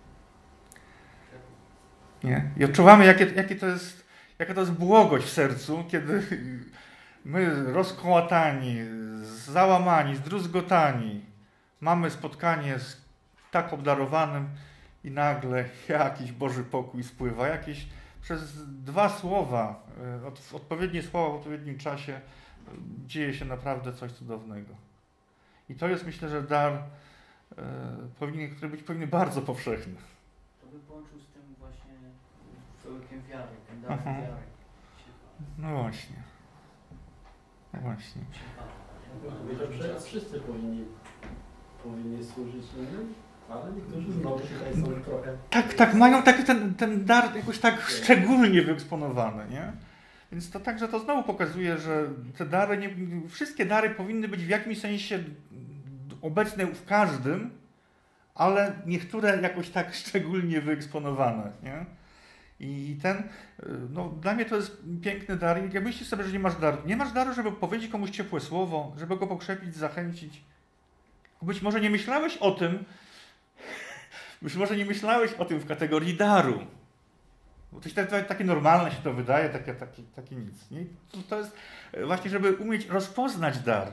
Nie? I odczuwamy, jakie, jakie to jest, jaka to jest błogość w sercu, kiedy my rozkołatani, załamani, zdruzgotani, mamy spotkanie z tak obdarowanym i nagle jakiś Boży pokój spływa. Jakieś przez dwa słowa, od, odpowiednie słowa w odpowiednim czasie dzieje się naprawdę coś cudownego. I to jest, myślę, że dar, e, powinien, który być powinien bardzo powszechny. To by połączył z tym właśnie człowiekiem wiary, ten dar wiary. No właśnie. No właśnie. Teraz wszyscy powinni, powinni służyć, nie? Ale niektórzy znowu tutaj są trochę... Tak, tak, mają taki ten, ten dar jakoś tak szczególnie wyeksponowany, nie? Więc to także to znowu pokazuje, że te dary, nie, wszystkie dary powinny być w jakimś sensie obecne w każdym, ale niektóre jakoś tak szczególnie wyeksponowane, nie? I ten, no dla mnie to jest piękny dar. Jak myślisz sobie, że nie masz daru, nie masz daru, żeby powiedzieć komuś ciepłe słowo, żeby go pokrzepić, zachęcić. Być może nie myślałeś o tym, być może nie myślałeś o tym w kategorii daru. Bo to jest takie normalne się to wydaje, takie, takie, takie nic. Nie? To, to jest właśnie, żeby umieć rozpoznać dar.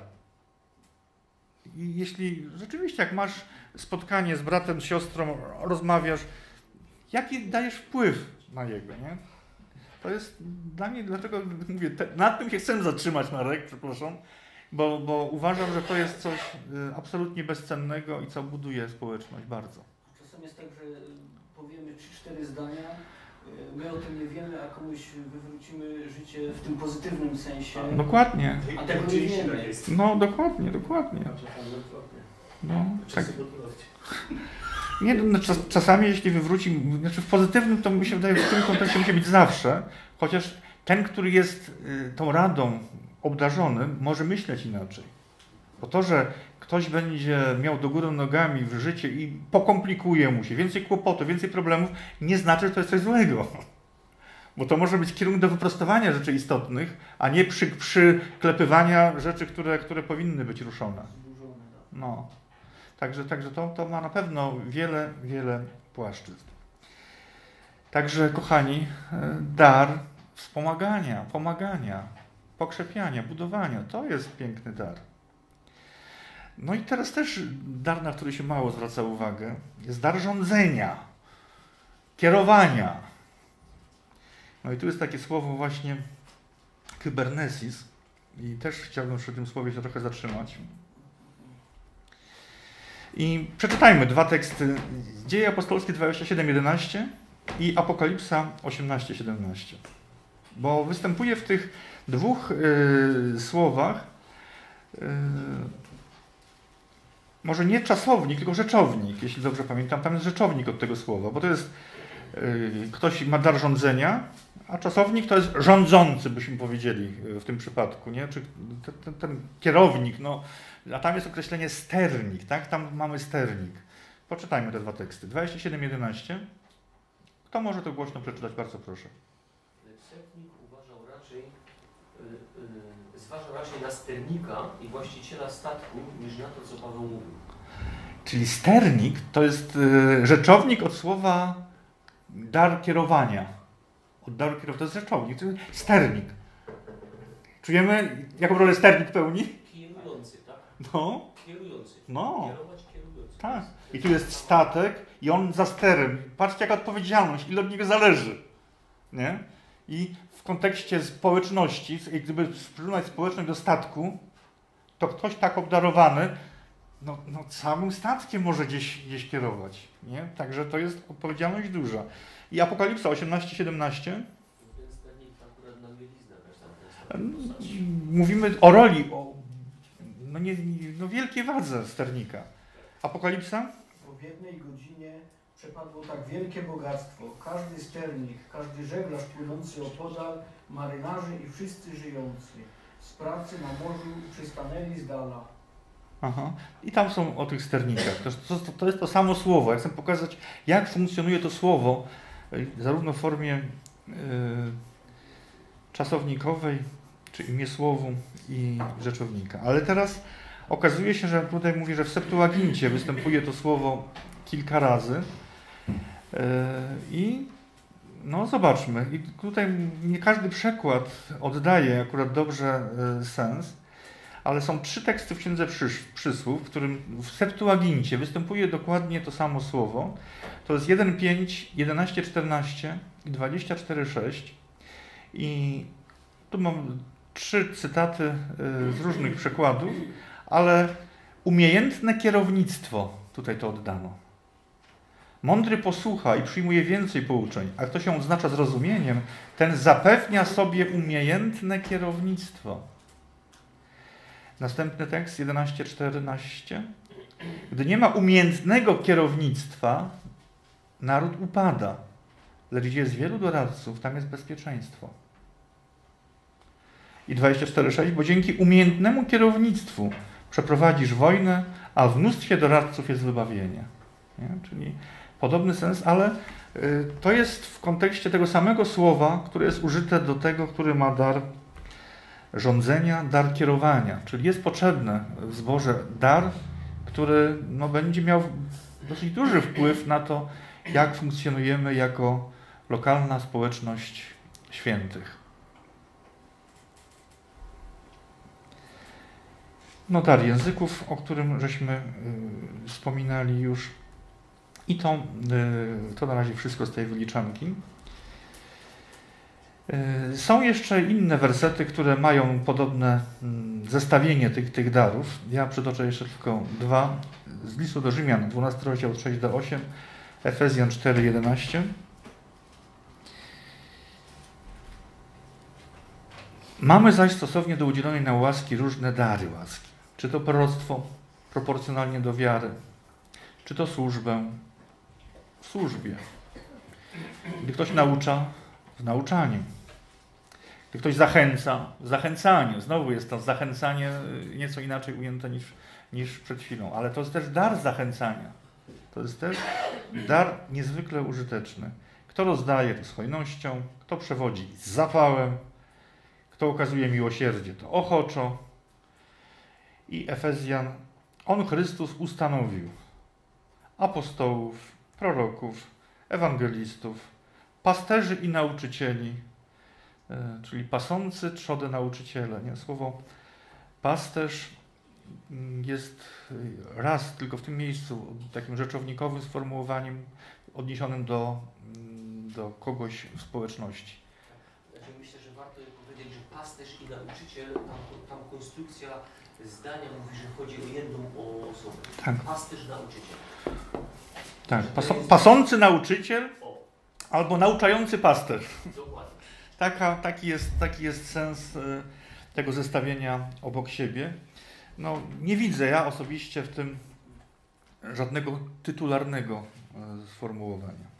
I jeśli rzeczywiście, jak masz spotkanie z bratem, z siostrą, rozmawiasz, jaki dajesz wpływ na jego, nie? To jest dla mnie, dlatego mówię, te, nad tym się chcę zatrzymać, Marek, przepraszam, bo, bo uważam, że to jest coś y, absolutnie bezcennego i co buduje społeczność bardzo. Czasem jest tak, że powiemy trzy cztery zdania, my o tym nie wiemy, a komuś wywrócimy życie w tym pozytywnym sensie. A, dokładnie. A tego nie wiemy. No, dokładnie, dokładnie. No, tak. Nie, no, czas, czasami jeśli wywróci, znaczy w pozytywnym, to mi się wydaje, że w tym kontekście musi być zawsze, chociaż ten, który jest y, tą radą obdarzony, może myśleć inaczej. Bo to, że ktoś będzie miał do góry nogami w życie i pokomplikuje mu się, więcej kłopotów, więcej problemów, nie znaczy, że to jest coś złego. Bo to może być kierunek do wyprostowania rzeczy istotnych, a nie przy, przyklepywania rzeczy, które, które powinny być ruszone. No. Także, także to, to ma na pewno wiele, wiele płaszczyzn. Także, kochani, dar wspomagania, pomagania, pokrzepiania, budowania, to jest piękny dar. No i teraz też dar, na który się mało zwraca uwagę, jest dar rządzenia, kierowania. No i tu jest takie słowo właśnie kybernesis i też chciałbym przy tym słowie się trochę zatrzymać. I przeczytajmy dwa teksty, Dzieje Apostolskie dwadzieścia siedem jedenaście i Apokalipsa osiemnaście siedemnaście. Bo występuje w tych dwóch y, słowach y, może nie czasownik, tylko rzeczownik, jeśli dobrze pamiętam. Tam jest rzeczownik od tego słowa, bo to jest y, ktoś ma dar rządzenia, a czasownik to jest rządzący, byśmy powiedzieli w tym przypadku, nie? Czy ten, ten kierownik, no, a tam jest określenie sternik, tak? Tam mamy sternik. Poczytajmy te dwa teksty. dwadzieścia siedem jedenaście. Kto może to głośno przeczytać? Bardzo proszę. Sternik uważał raczej, yy, yy, zważał raczej na sternika i właściciela statku, niż na to, co Paweł mówił. Czyli sternik to jest y, rzeczownik od słowa dar kierowania. Od daru kierowania. To jest rzeczownik. To jest sternik. Czujemy, jaką rolę sternik pełni? Kierujący, tak? No. Kierujący. No. Kierować kierujący. Tak. I tu jest statek i on za sterem. Patrzcie, jaka odpowiedzialność, ile od niego zależy. Nie? I w kontekście społeczności, gdyby przyrównać społeczność do statku, to ktoś tak obdarowany, no, no całym statkiem może gdzieś, gdzieś kierować. Nie? Także to jest odpowiedzialność duża. I Apokalipsa osiemnaście siedemnaście. Ten sternik akurat na mieliznę też tam postać. Mówimy o roli, o no, nie, no wielkiej wadze sternika. Apokalipsa? Bo w jednej godzinie przepadło tak wielkie bogactwo. Każdy sternik, każdy żeglarz płynący opodal, marynarze i wszyscy żyjący. Z pracy na morzu przystanęli z dala. Aha. I tam są o tych sternikach. To, to, to jest to samo słowo. Ja chcę pokazać, jak funkcjonuje to słowo, zarówno w formie y, czasownikowej, czy imiesłowu i rzeczownika. Ale teraz okazuje się, że tutaj mówię, że w Septuagincie występuje to słowo kilka razy. Yy, I no zobaczmy. I tutaj nie każdy przekład oddaje akurat dobrze yy, sens, ale są trzy teksty w Księdze Przysz, Przysłów, w którym w Septuagincie występuje dokładnie to samo słowo. To jest jeden pięć, jedenaście czternaście i dwadzieścia cztery sześć. I tu mam trzy cytaty yy, z różnych przekładów, ale umiejętne kierownictwo, tutaj to oddano. Mądry posłucha i przyjmuje więcej pouczeń, a kto się odznacza zrozumieniem, ten zapewnia sobie umiejętne kierownictwo. Następny tekst, jedenaście czternaście. Gdy nie ma umiejętnego kierownictwa, naród upada, lecz gdzie jest wielu doradców, tam jest bezpieczeństwo. I dwadzieścia cztery sześć, bo dzięki umiejętnemu kierownictwu przeprowadzisz wojnę, a w mnóstwie doradców jest wybawienie. Nie? Czyli podobny sens, ale y, to jest w kontekście tego samego słowa, które jest użyte do tego, który ma dar rządzenia, dar kierowania. Czyli jest potrzebny w zborze dar, który no, będzie miał dosyć duży wpływ na to, jak funkcjonujemy jako lokalna społeczność świętych. No dar języków, o którym żeśmy y, wspominali już. I to, y, to na razie wszystko z tej wyliczanki. Y, są jeszcze inne wersety, które mają podobne y, zestawienie tych, tych darów. Ja przytoczę jeszcze tylko dwa. Z listu do Rzymian, dwunasty rozdział od sześć do osiem, Efezjan cztery jedenaście. Mamy zaś stosownie do udzielonej nam łaski różne dary łaski. Czy to proroctwo proporcjonalnie do wiary, czy to służbę, w służbie. Gdy ktoś naucza, w nauczaniu. Gdy ktoś zachęca, w zachęcaniu. Znowu jest to zachęcanie nieco inaczej ujęte niż, niż przed chwilą. Ale to jest też dar zachęcania. To jest też dar niezwykle użyteczny. Kto rozdaje, to z hojnością. Kto przewodzi, z zapałem. Kto okazuje miłosierdzie, to ochoczo. I Efezjan, On Chrystus ustanowił apostołów, proroków, ewangelistów, pasterzy i nauczycieli, czyli pasący trzodę nauczyciele. Nie? Słowo pasterz jest raz tylko w tym miejscu takim rzeczownikowym sformułowaniem odniesionym do, do kogoś w społeczności. Znaczy, myślę, że warto powiedzieć, że pasterz i nauczyciel, tam, tam konstrukcja zdania mówi, że chodzi o jedną osobę. Tak. Pasterz, nauczyciel. Tak, Pas- pasący nauczyciel O. albo nauczający pasterz. Dokładnie. Taka, taki, jest, taki jest sens y, tego zestawienia obok siebie. No, nie widzę ja osobiście w tym żadnego tytularnego y, sformułowania.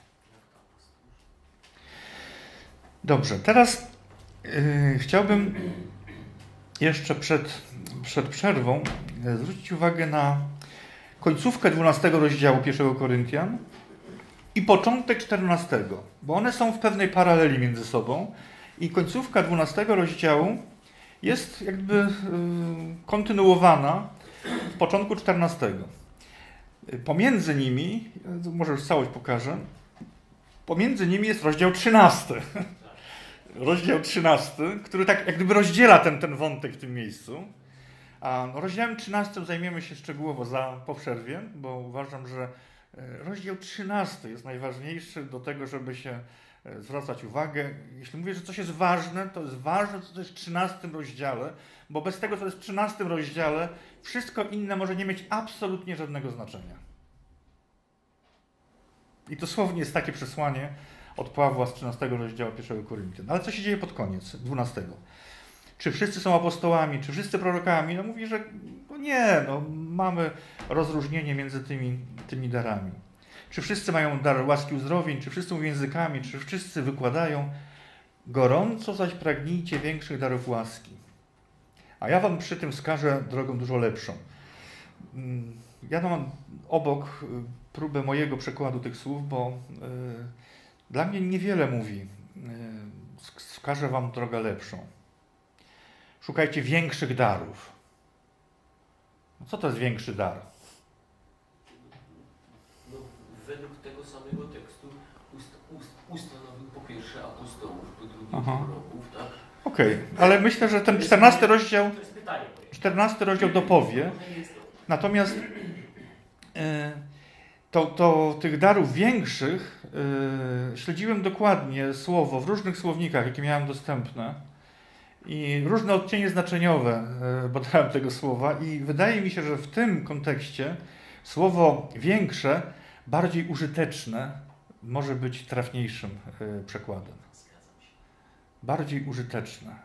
Dobrze, teraz y, chciałbym jeszcze przed, przed przerwą y, zwrócić uwagę na końcówkę dwunastego rozdziału pierwszego Koryntian i początek czternastego, bo one są w pewnej paraleli między sobą i końcówka dwunastego rozdziału jest jakby y, kontynuowana w początku czternastego. Pomiędzy nimi, może już całość pokażę, pomiędzy nimi jest rozdział trzynasty. Rozdział trzynasty, który tak jak gdyby rozdziela ten, ten wątek w tym miejscu. A rozdziałem trzynastym zajmiemy się szczegółowo za, po przerwie, bo uważam, że rozdział trzynasty jest najważniejszy do tego, żeby się zwracać uwagę. Jeśli mówię, że coś jest ważne, to jest ważne, co to jest w trzynastym rozdziale, bo bez tego, co jest w trzynastym rozdziale, wszystko inne może nie mieć absolutnie żadnego znaczenia. I dosłownie jest takie przesłanie od Pawła z trzynastego rozdziału pierwszego Koryntian. Ale co się dzieje pod koniec dwunastego? Czy wszyscy są apostołami, czy wszyscy prorokami? No mówi, że no nie, no mamy rozróżnienie między tymi, tymi darami. Czy wszyscy mają dar łaski uzdrowień, czy wszyscy mówią językami, czy wszyscy wykładają? Gorąco zaś pragnijcie większych darów łaski. A ja wam przy tym wskażę drogą dużo lepszą. Ja mam obok próbę mojego przekładu tych słów, bo yy, dla mnie niewiele mówi. Yy, wskażę wam drogę lepszą. Szukajcie większych darów. No co to jest większy dar? No, według tego samego tekstu ust, ust, ustanowił po pierwsze apostołów, po drugie proroków, tak? Okej, okay. Ale myślę, że ten czternasty rozdział, to jest pytanie, czternasty rozdział dopowie. Natomiast yy, to, to tych darów większych yy, śledziłem dokładnie słowo w różnych słownikach, jakie miałem dostępne. I różne odcienie znaczeniowe badałem tego słowa i wydaje mi się, że w tym kontekście słowo większe, bardziej użyteczne może być trafniejszym przekładem. Bardziej użyteczne.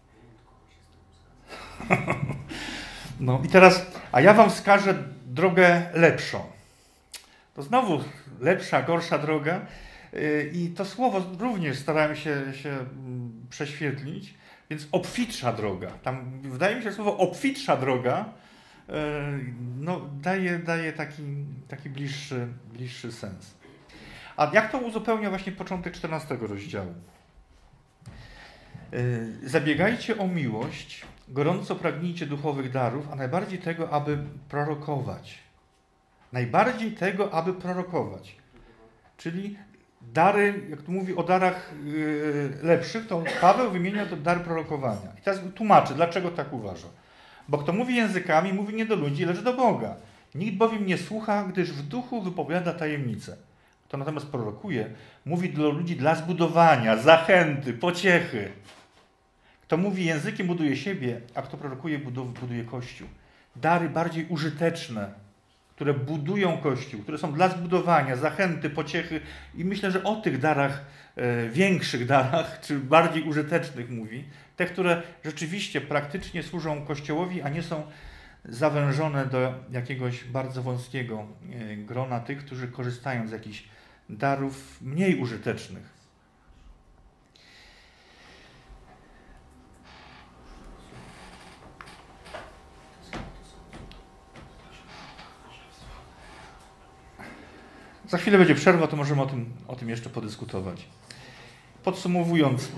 No i teraz, a ja wam wskażę drogę lepszą. To znowu lepsza, gorsza droga i to słowo również starałem się, się prześwietlić. Więc obfitsza droga. Tam wydaje mi się, że słowo obfitsza droga yy, no, daje, daje taki, taki bliższy, bliższy sens. A jak to uzupełnia właśnie początek czternastego rozdziału? Yy, zabiegajcie o miłość, gorąco pragnijcie duchowych darów, a najbardziej tego, aby prorokować. Najbardziej tego, aby prorokować. Czyli dary, jak tu mówi o darach yy, lepszych, to Paweł wymienia to dar prorokowania. I teraz tłumaczy, dlaczego tak uważa. Bo kto mówi językami, mówi nie do ludzi, lecz do Boga. Nikt bowiem nie słucha, gdyż w duchu wypowiada tajemnice. Kto natomiast prorokuje, mówi do ludzi dla zbudowania, zachęty, pociechy. Kto mówi językiem, buduje siebie, a kto prorokuje, buduje Kościół. Dary bardziej użyteczne, które budują Kościół, które są dla zbudowania, zachęty, pociechy. I myślę, że o tych darach, e, większych darach, czy bardziej użytecznych mówi. Te, które rzeczywiście praktycznie służą Kościołowi, a nie są zawężone do jakiegoś bardzo wąskiego e, grona tych, którzy korzystają z jakichś darów mniej użytecznych. Za chwilę będzie przerwa, to możemy o tym, o tym jeszcze podyskutować. Podsumowując,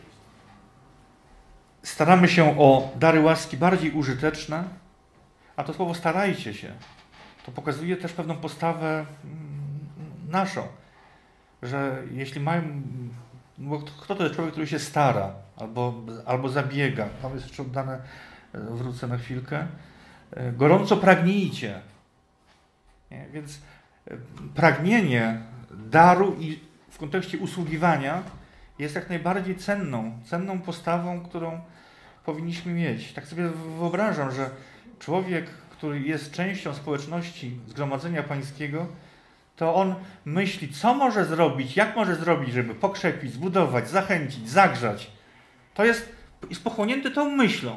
staramy się o dary łaski bardziej użyteczne, a to słowo starajcie się, to pokazuje też pewną postawę naszą, że jeśli mają, bo kto to jest człowiek, który się stara, albo, albo zabiega, tam jest jeszcze oddane, wrócę na chwilkę, gorąco pragnijcie, nie? Więc pragnienie daru i w kontekście usługiwania jest jak najbardziej cenną, cenną postawą, którą powinniśmy mieć. Tak sobie wyobrażam, że człowiek, który jest częścią społeczności Zgromadzenia Pańskiego, to on myśli, co może zrobić, jak może zrobić, żeby pokrzepić, zbudować, zachęcić, zagrzać. To jest, jest pochłonięty tą myślą.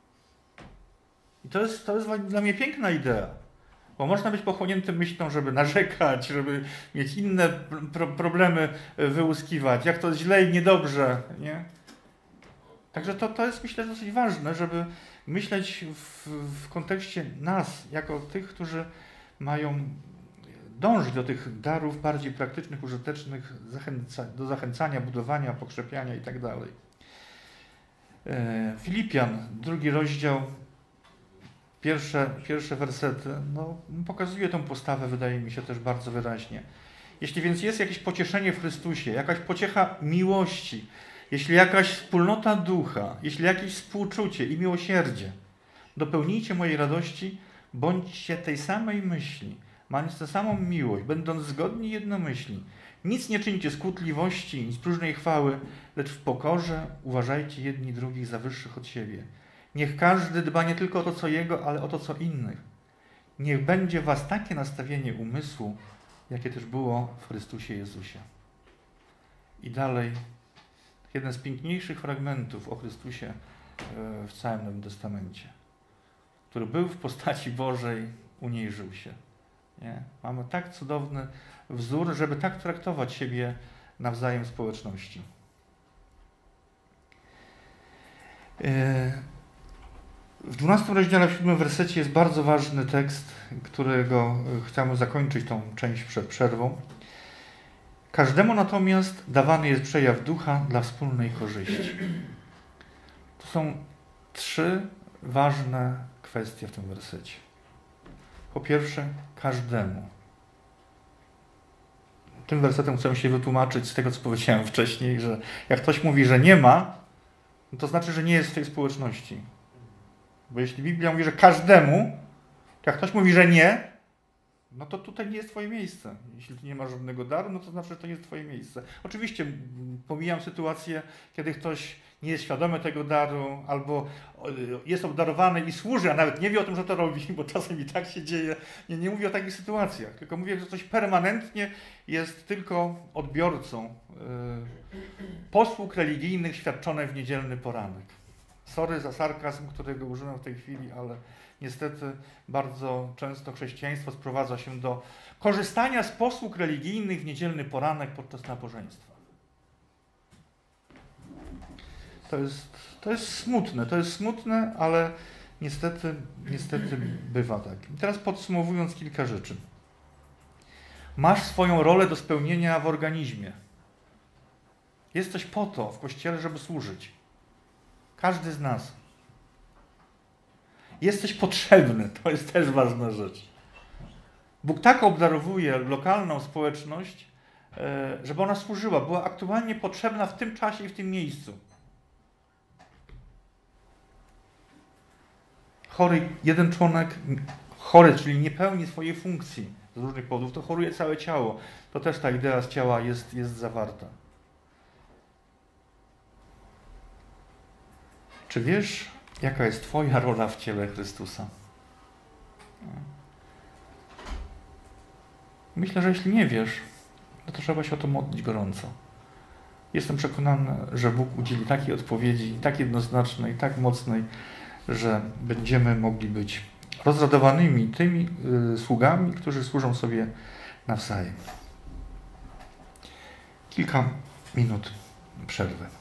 I to jest, to jest dla mnie piękna idea. Bo można być pochłoniętym myślą, żeby narzekać, żeby mieć inne pro problemy wyłuskiwać, jak to jest źle i niedobrze, nie? Także to, to jest, myślę, dosyć ważne, żeby myśleć w, w kontekście nas, jako tych, którzy mają dążyć do tych darów bardziej praktycznych, użytecznych, zachęca, do zachęcania, budowania, pokrzepiania i tak dalej. Filipian, drugi rozdział, Pierwsze, pierwsze wersety, no, pokazuje tę postawę, wydaje mi się, też bardzo wyraźnie. Jeśli więc jest jakieś pocieszenie w Chrystusie, jakaś pociecha miłości, jeśli jakaś wspólnota ducha, jeśli jakieś współczucie i miłosierdzie, dopełnijcie mojej radości, bądźcie tej samej myśli, mając tę samą miłość, będąc zgodni jednomyślni. Nic nie czyńcie z kłótliwości i z próżnej chwały, lecz w pokorze uważajcie jedni drugich za wyższych od siebie. Niech każdy dba nie tylko o to, co jego, ale o to, co innych. Niech będzie w was takie nastawienie umysłu, jakie też było w Chrystusie Jezusie. I dalej, jeden z piękniejszych fragmentów o Chrystusie w całym Nowym Testamencie, który był w postaci Bożej, uniżył się. Nie? Mamy tak cudowny wzór, żeby tak traktować siebie nawzajem w społeczności. W dwunastym rozdziale, w siódmym wersecie jest bardzo ważny tekst, którego chciałem zakończyć tą część przed przerwą. Każdemu natomiast dawany jest przejaw ducha dla wspólnej korzyści. To są trzy ważne kwestie w tym wersecie. Po pierwsze, każdemu. Tym wersetem chcę się wytłumaczyć z tego, co powiedziałem wcześniej, że jak ktoś mówi, że nie ma, to znaczy, że nie jest w tej społeczności. Bo jeśli Biblia mówi, że każdemu, jak ktoś mówi, że nie, no to tutaj nie jest twoje miejsce. Jeśli tu nie ma żadnego daru, no to znaczy, że to nie jest twoje miejsce. Oczywiście pomijam sytuację, kiedy ktoś nie jest świadomy tego daru, albo jest obdarowany i służy, a nawet nie wie o tym, że to robi, bo czasem i tak się dzieje. Nie, nie mówię o takich sytuacjach, tylko mówię, że ktoś permanentnie jest tylko odbiorcą yy, posług religijnych świadczonych w niedzielny poranek. Sorry za sarkazm, którego użyłem w tej chwili, ale niestety bardzo często chrześcijaństwo sprowadza się do korzystania z posług religijnych w niedzielny poranek podczas nabożeństwa. To jest, to jest smutne, to jest smutne, ale niestety, niestety bywa tak. I teraz podsumowując kilka rzeczy. Masz swoją rolę do spełnienia w organizmie. Jesteś po to w Kościele, żeby służyć. Każdy z nas. Jesteś potrzebny, to jest też ważna rzecz. Bóg tak obdarowuje lokalną społeczność, żeby ona służyła, była aktualnie potrzebna w tym czasie i w tym miejscu. Chory, jeden członek chory, czyli nie pełni swojej funkcji z różnych powodów, to choruje całe ciało. To też ta idea z ciała jest, jest zawarta. Czy wiesz, jaka jest twoja rola w ciele Chrystusa? Myślę, że jeśli nie wiesz, no to trzeba się o to modlić gorąco. Jestem przekonany, że Bóg udzieli takiej odpowiedzi, tak jednoznacznej, tak mocnej, że będziemy mogli być rozradowanymi tymi y, sługami, którzy służą sobie nawzajem. kilka minut przerwy.